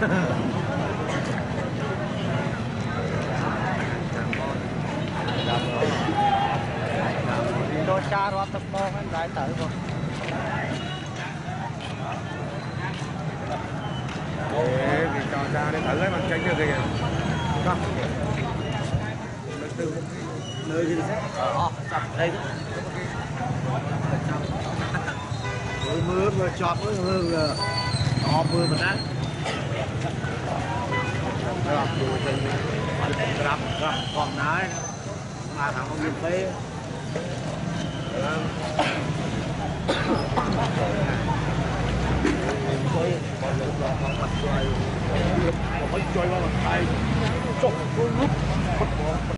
Đôi cha rót tập bò anh gái tới rồi. Vì cho ra để thử lấy bằng chân chưa kìa. Đó. Từ nơi gì thế? Chặt đây. Mưa mà chọt mới hương là mưa mà nắng. Còn nói mà thằng không nhìn thấy. Chơi vào tay chụp